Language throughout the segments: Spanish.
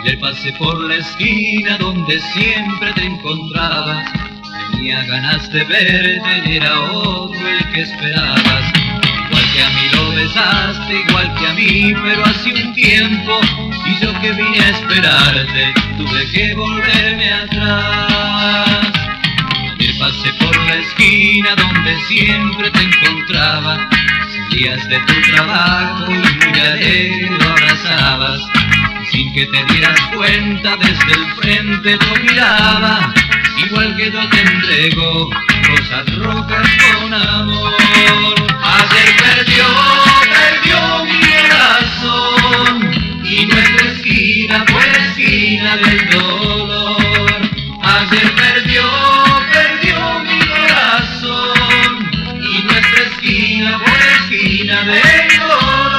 Ayer pasé por la esquina donde siempre te encontrabas. Tenía ganas de verte, era otro el que esperabas. Igual que a mí lo besaste, igual que a mí, pero hace un tiempo. Y yo que vine a esperarte, tuve que volverme atrás. Ayer pasé por la esquina donde siempre te encontraba. Salías de tu trabajo y muy alegre lo abrazabas. Sin que te dieras cuenta, desde el frente lo miraba. Igual que yo te entrego rosas rojas con amor. Ayer perdió mi corazón, y nuestra esquina fue la esquina del dolor. Ayer perdió mi corazón, y nuestra esquina fue la esquina del dolor.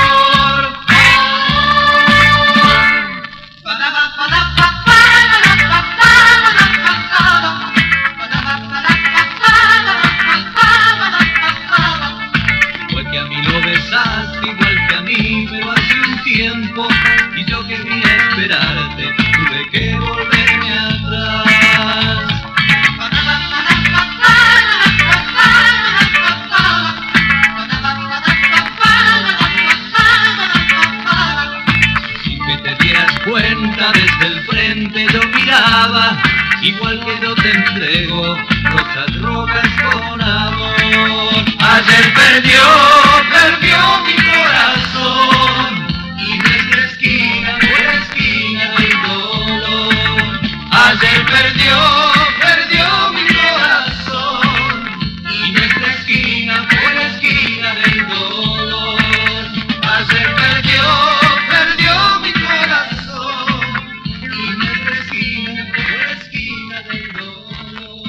Igual que a mí, pero hace un tiempo, y yo que vine a esperarte, tuve que volverme atrás. Sin que te dieras cuenta, desde el frente yo miraba, igual que yo te entrego rosas rojas con amor. Ayer perdió mi corazón, y nuestra esquina fue la esquina del dolor. Ayer perdió mi corazón, y nuestra esquina fue la esquina del dolor. Ayer perdió mi corazón, y nuestra esquina fue la esquina del dolor.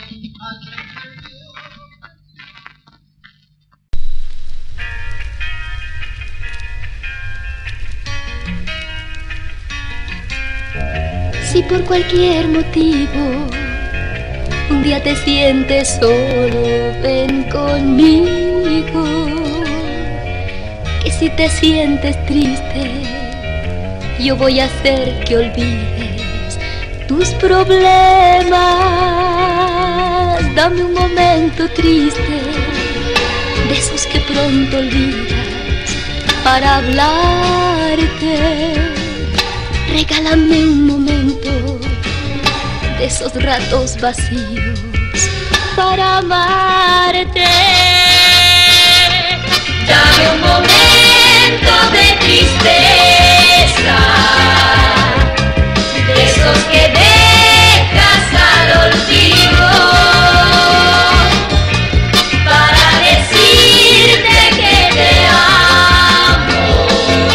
Si por cualquier motivo un día te sientes solo, ven conmigo. Que si te sientes triste, yo voy a hacer que olvides tus problemas. Dame un momento triste, de esos que pronto olvidas, para hablarte. Regálame un momento de esos ratos vacíos para amarte. Dame un momento de tristeza, de esos que dejas al olvido, para decirte que te amo.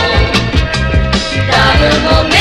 Dame un momento.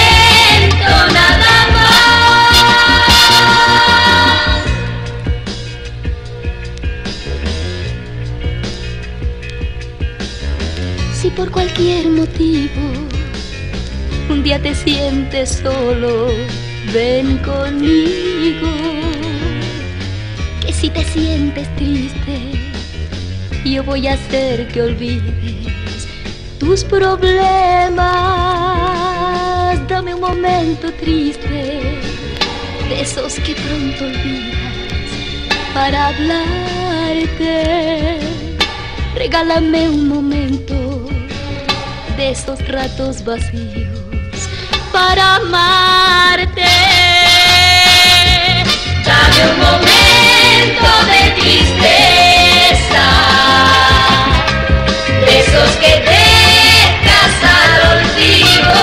Si por cualquier motivo un día te sientes solo, ven conmigo. Que si te sientes triste, yo voy a hacer que olvides tus problemas. Dame un momento triste, de esos que pronto olvidas, para hablarte. Regálame un momento de esos ratos vacíos para amarte. Dame un momento de tristeza, de esos que dejas al olvido,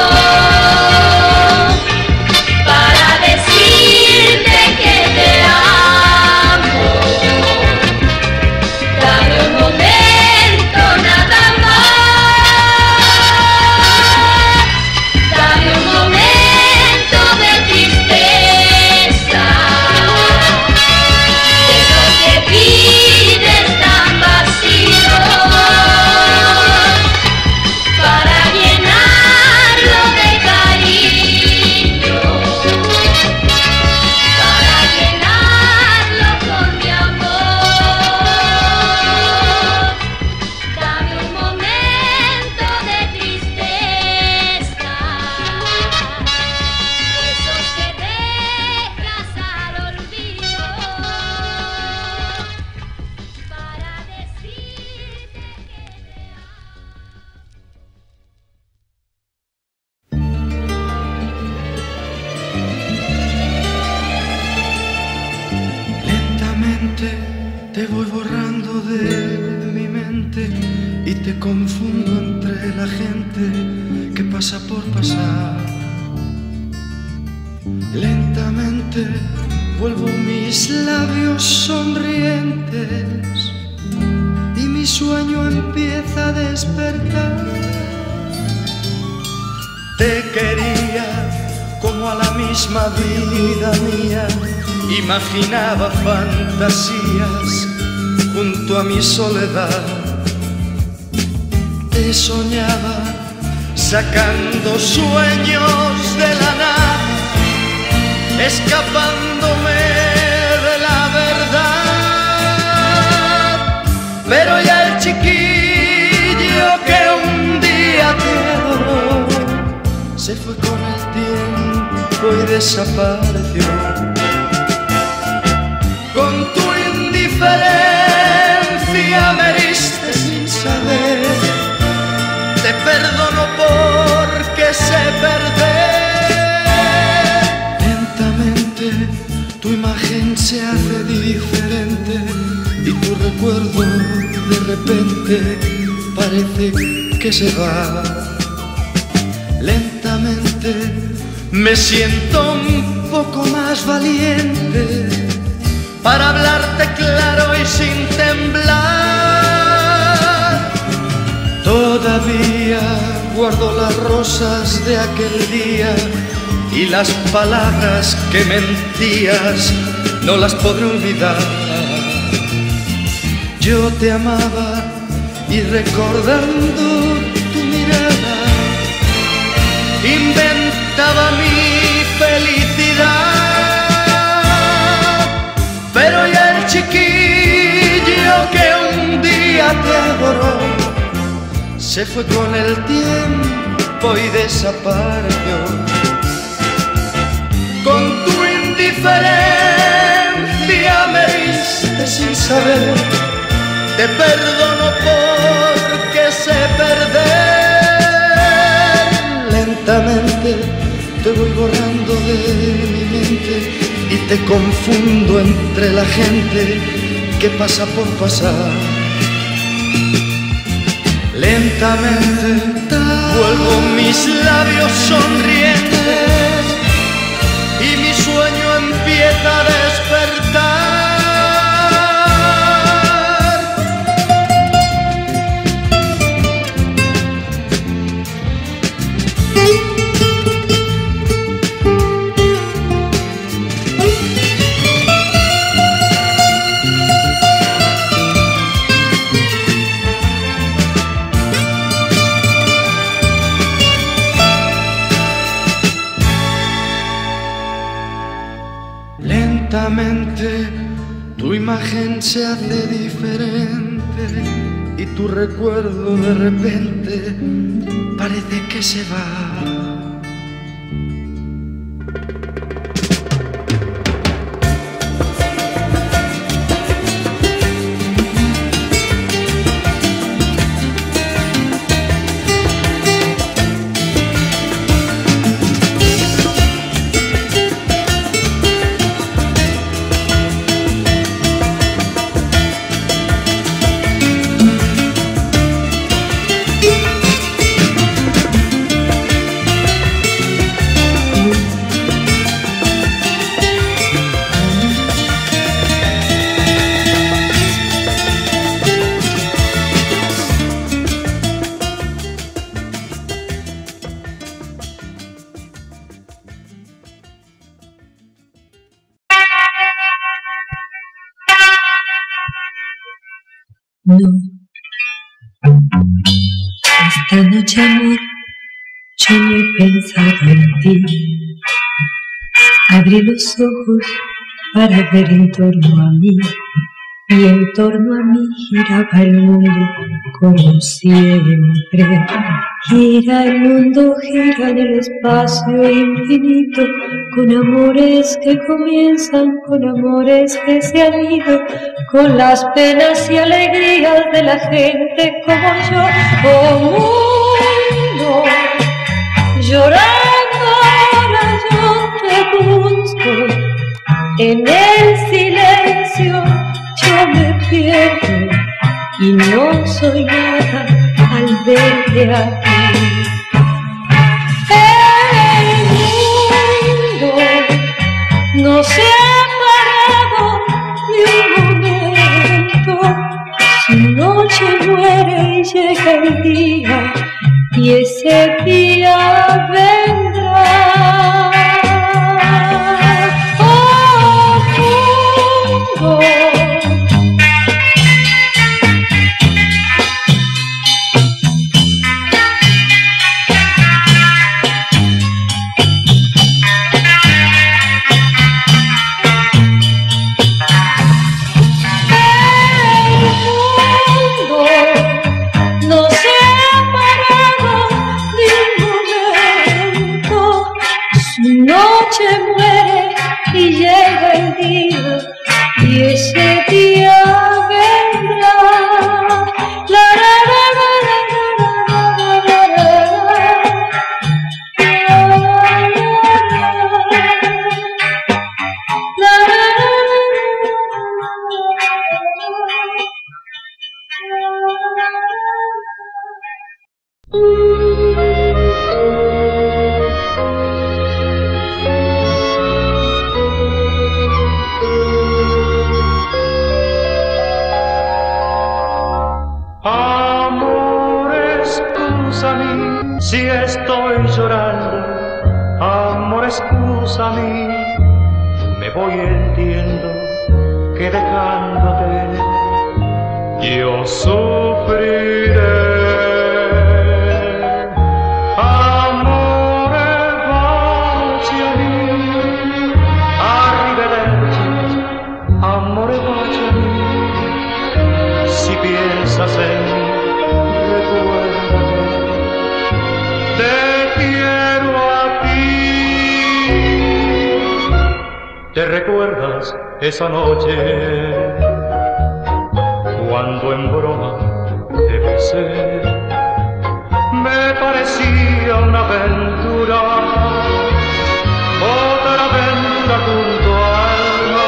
para decirte que te amo. Dame un momento nada más. Dame un momento de tristeza. confundo entre la gente que pasa por pasar. Lentamente vuelvo mis labios sonrientes y mi sueño empieza a despertar. Te quería como a la misma vida mía, imaginaba fantasías junto a mi soledad. Te soñaba sacando sueños de la nada, escapándome de la verdad. Pero ya el chiquillo que un día te adoró se fue con el tiempo y desapareció. Con tu indiferencia me heriste sin saber. Te perdono porque sé perder. Lentamente tu imagen se hace diferente y tu recuerdo de repente parece que se va. Lentamente me siento un poco más valiente para hablarte claro y sin temblar. Todavía guardo las rosas de aquel día y las palabras que mentías no las podré olvidar. Yo te amaba y recordando tu mirada inventaba mi felicidad. Pero ya el chiquillo que un día te adoró se fue con el tiempo y desapareció. Con tu indiferencia me heriste sin saber. Te perdono porque sé perder. Lentamente te voy borrando de mi mente y te confundo entre la gente que pasa por pasar. Lentamente vuelvo mis labios sonrientes y mi sueño empieza a despertar. Lentamente tu imagen se hace diferente y tu recuerdo de repente parece que se va. No, esta noche amor, yo no he pensado en ti. Abrí los ojos para ver en torno a mí, y en torno a mí giraba el mundo como siempre. Gira el mundo, gira en el espacio infinito, con amores que comienzan, con amores que se han ido, con las penas y alegrías de la gente como yo. Oh mundo, llorando ahora yo te busco, en el silencio yo me pierdo y no soy nada al al verte a ti. El mundo no se ha parado ni un momento. Su noche muere y llega el día, y ese día vendrá. Y ese día vendrá. La, la, la, la, la, la, la, Si estoy llorando, amor, excúsame, me voy entiendo que dejándote yo sufriré. Amore, baciami, arrivederci, amore, baciami, si piensas en mí, recuérdame. Te quiero a ti. ¿Te recuerdas esa noche cuando en broma te besé? Me parecía una aventura, otra aventura junto al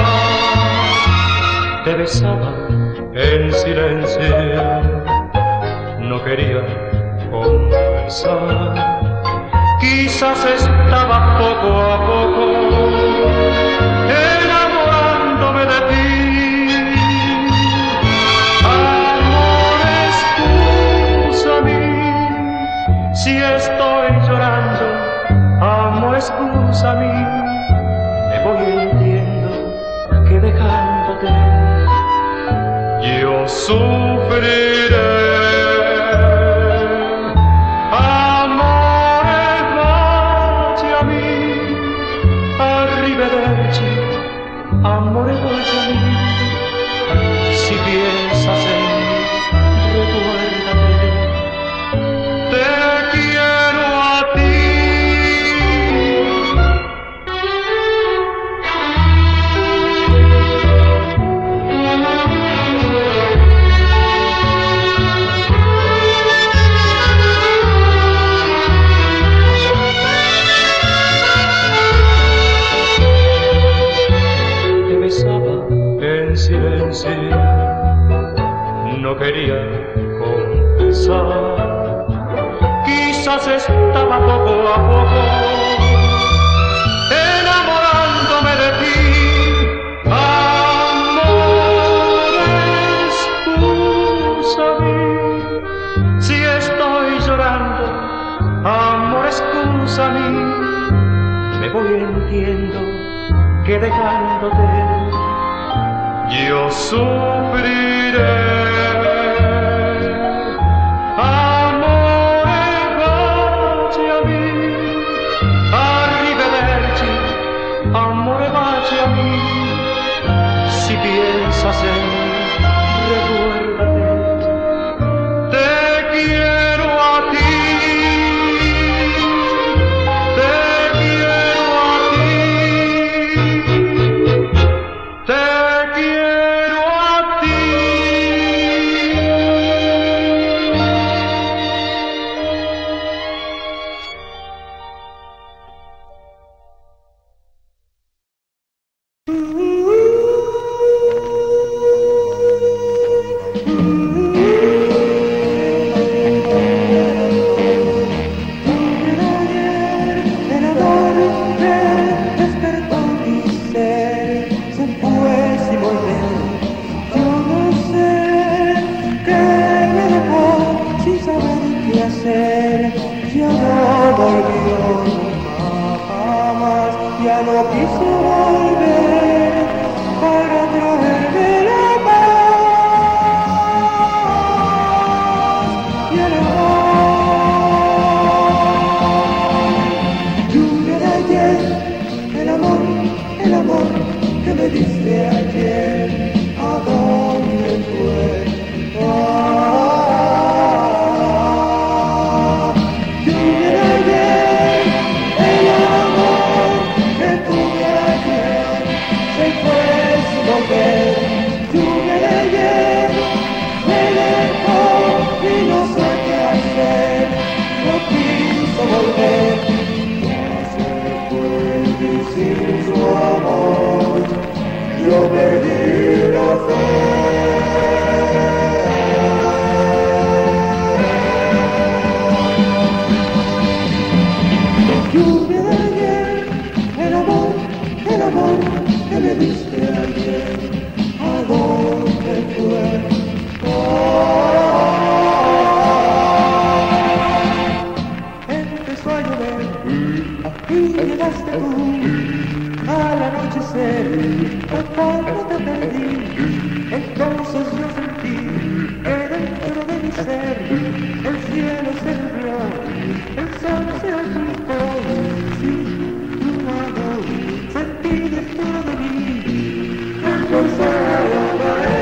mar. Te besaba en silencio, no quería conversar. Quizás estaba poco a poco enamorándome de ti. Amor, excúsame, si estoy llorando. Amor, excúsame, me voy entiendo que dejándote yo sufriré. Amore, baciami, si piensas en mí, recuérdame. Te quiero a ti. Silencio, no quería confesar. Quizás estaba poco a poco enamorándome de ti. Amor, excúsame, si estoy llorando. Amor, excúsame, me voy entiendo que dejándote yo sufriré. Amore, baciami, arrivederci, amore, baciami, si piensas en mí, recuérdame. Te quiero a ti. Te quiero a ti. Te quiero a ti. ser, ya no volvió nunca jamás, ya no quiso volver para traerme la paz y el amor. Lluvia de ayer, el amor que me diste ayer, ¿a dónde fue? Yo perdí la fe. Lluvia de ayer, el amor que me diste ayer, ¿a dónde fue? Empezó a llover y llegaste tú. Al anochecer, cuando te perdí, entonces yo sentí que dentro de mi ser el cielo se nubló, el sol se ocultó, sí, tu mano sentí dentro de mí, empezó a llover.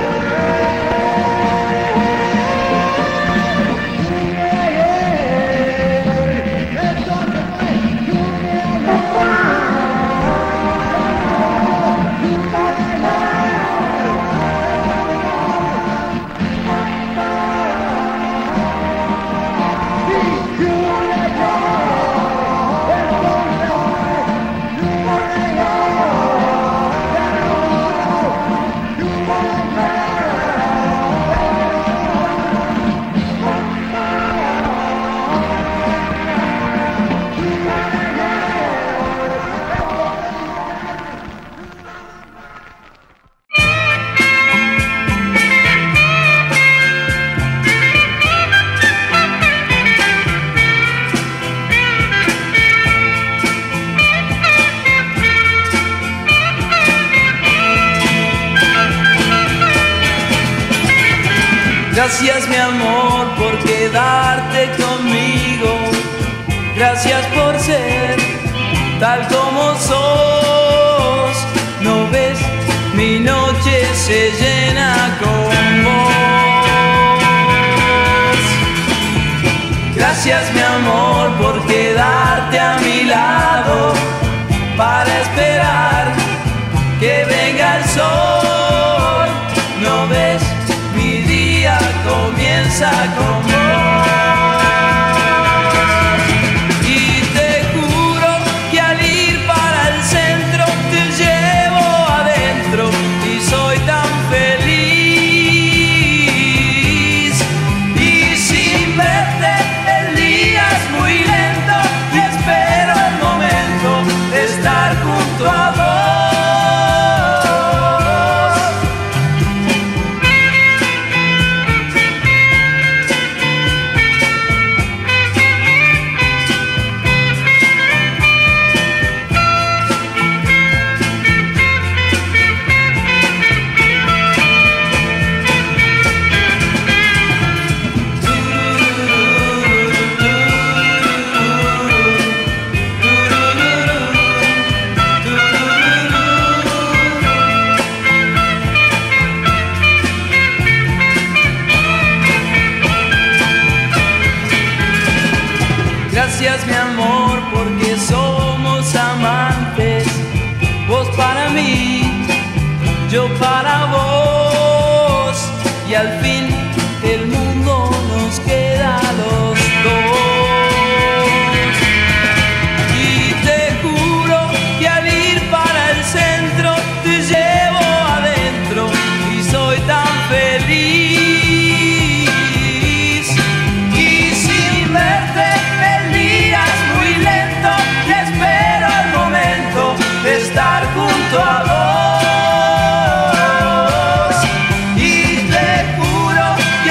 Gracias mi amor por quedarte conmigo, gracias por ser tal como sos. No ves, mi noche se llena con vos. Gracias mi amor por quedarte a mi lado, para esperar que venga el sol. No ves, mi día comienza con vos. Y te juro que al ir para el centro te llevo adentro y soy tan feliz. Y sin verte el día es muy lento y espero el momento de estar junto a vos. Gracias mi amor porque somos amantes, vos para mí, yo para vos, y al fin el mundo nos queda a los dos. Y te juro que al ir para el centro te llevo adentro y soy tan feliz. Y sin verte el día es muy lento y espero el momento de estar junto a vos. Y te juro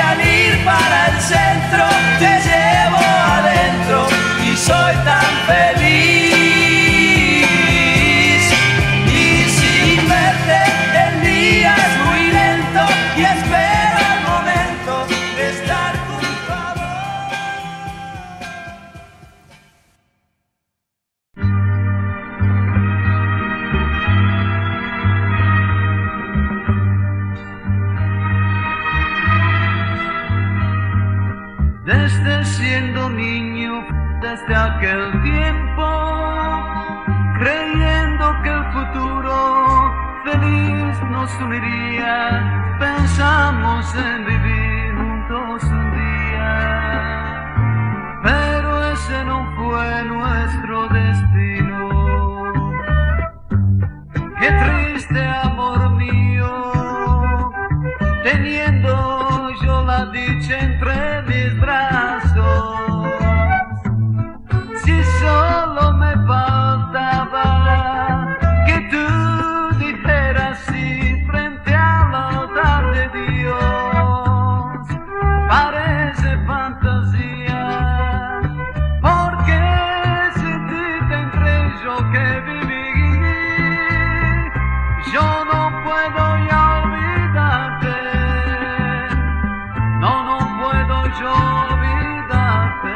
desde siendo niño, desde aquel tiempo, creyendo que el futuro feliz nos uniría, pensamos en vivir juntos un día, pero ese no fue nuestro destino. Qué triste, amor mío, teniendo yo la dicha entre mis brazos, si solo me faltaba que tú dijeras sí frente al altar de Dios. Parece fantasía, porque sin ti tendré yo que vivir. Yo no puedo ya olvidarte, no puedo yo olvidarte.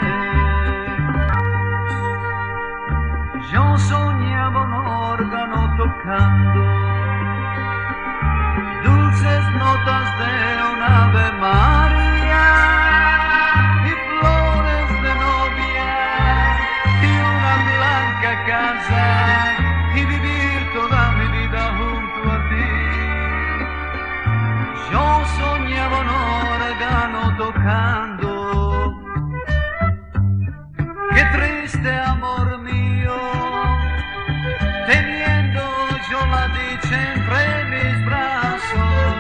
Yo soñaba un órgano tocando dulces notas de un Ave María y flores de novia y una blanca casa y vivir toda mi vida junto a ti. Yo soñaba un órgano tocando. Qué triste, amor mío, teniendo yo la dicha entre mis brazos,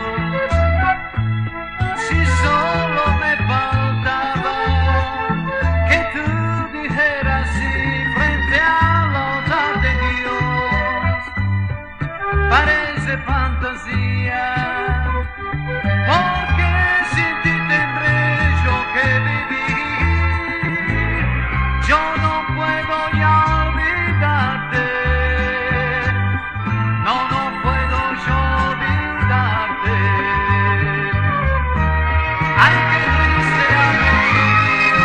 si solo me faltaba que tú dijeras sí frente al altar de Dios. Parece fantasía, porque sin ti tendré yo que vivir. Yo no puedo ya olvidarte, no puedo yo olvidarte. Ay, qué triste, amor mío.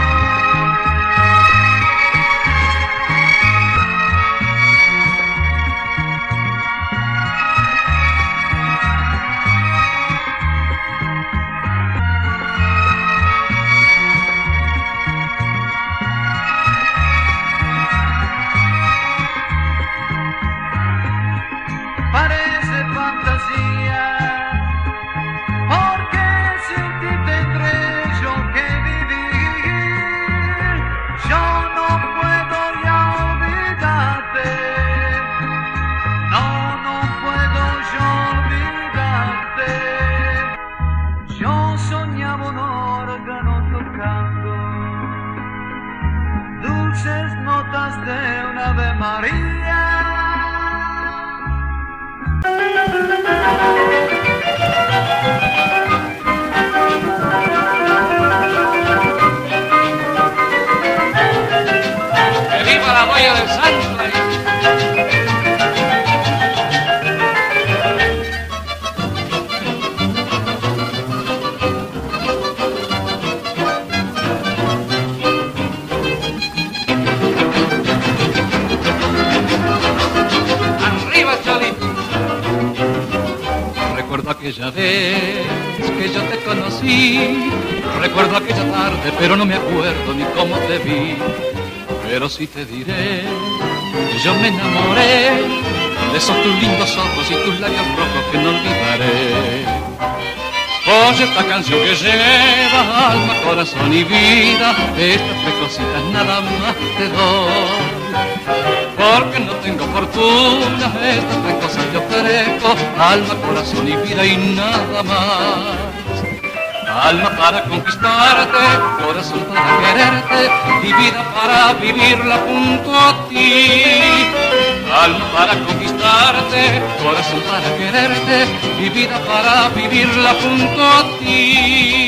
Parece fantasía, porque sin ti tendré yo que vivir. Yo no puedo ya olvidarte, no puedo yo olvidarte. Yo soñaba un órgano tocando dulces notas de un Ave María. ¡Que viva la boya del Santo! ¡Arriba, Cholito! Recuerdo aquella vez que yo te conocí, recuerdo aquella tarde, pero no me acuerdo ni cómo te vi. Pero sí te diré que yo me enamoré de esos tus lindos ojos y tus labios rojos que no olvidaré. Oye esta canción que lleva alma, corazón y vida, estas tres cositas nada más te doy. Porque no tengo fortuna, estas tres cosas te ofrezco, alma, corazón y vida y nada más. Alma para conquistarte, corazón para quererte y vida para vivirla junto a ti. Alma para conquistarte, corazón para quererte y vida para vivirla junto a ti.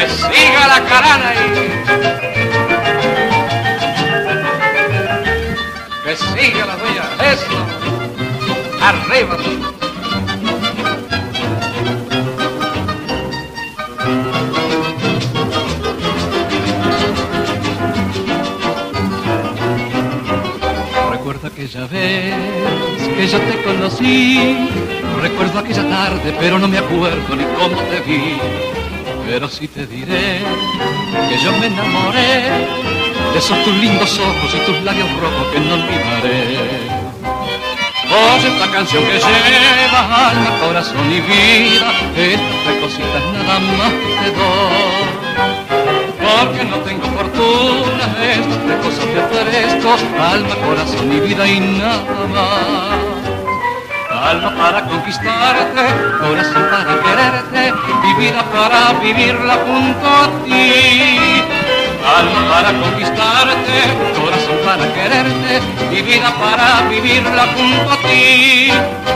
carana y... aquella vez que yo te conocí. No recuerdo aquella tarde, pero no me acuerdo ni cómo te vi. Pero sí te diré que yo me enamoré de esos tus lindos ojos y tus labios rojos que no olvidaré. Oye esta canción que lleva alma, corazón y vida, estas tres cositas nada más te doy. Porque no tengo fortuna, estas tres cosas te ofrezco, alma, corazón y vida y nada más. Alma para conquistarte, corazón para quererte, y vida para vivirla junto a ti. Alma para conquistarte, corazón para quererte, y vida para vivirla junto a ti.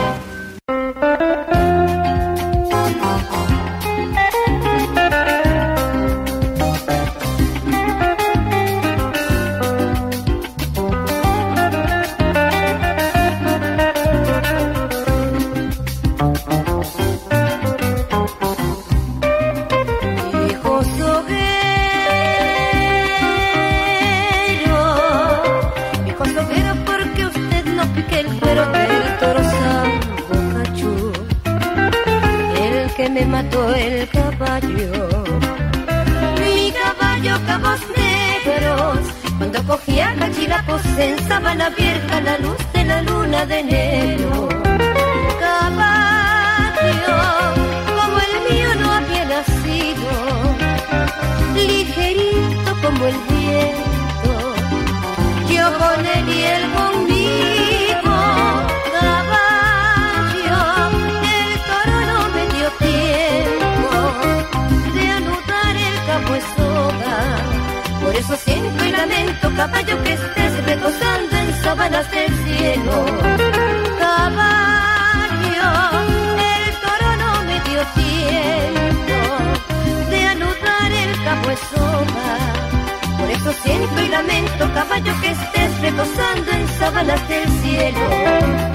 Me mató el caballo, mi caballo cabos negros, cuando cogía cachilapos en sabana abierta la luz de la luna de enero. Caballo como el mío no había nacido, ligerito como el viento, yo con él y él conmigo. Por eso siento y lamento, caballo, que estés retozando en sabanas del cielo. Caballo, el toro no me dio tiempo de anudar el cabo de soga. Por eso siento y lamento, caballo, que estés retozando en sabanas del cielo.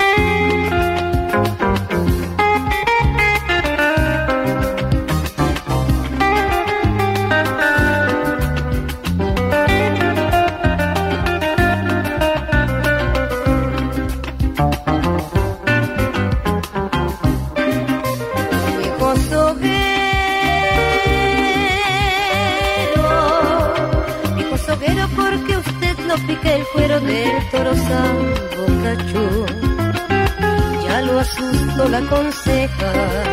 Porque usted no pica el cuero del toro Sambo Cachú, ya lo asustó la conseja.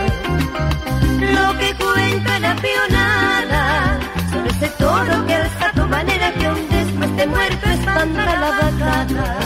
Lo que cuenta la pionada sobre ese toro que alza tu manera, que aún después de muerto espanta la vacada.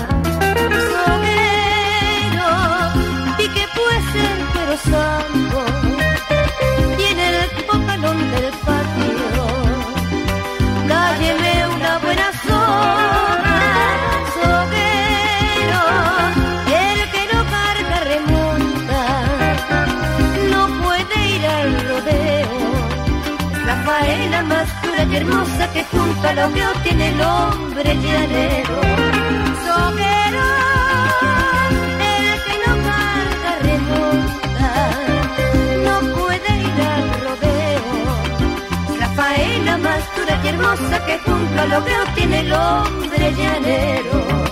Soguero, pique pues el cuero Sambo y en el pocalón del patio cálleme una buena soga. Soguero, el que no carga remonta, no puede ir al rodeo. Es la faena más dura y hermosa que junto al hogueo tiene el hombre llanero. Soguero, el que no carga remonta, no puede ir al rodeo. Es la faena más dura y hermosa que junto al hogueo tiene el hombre llanero.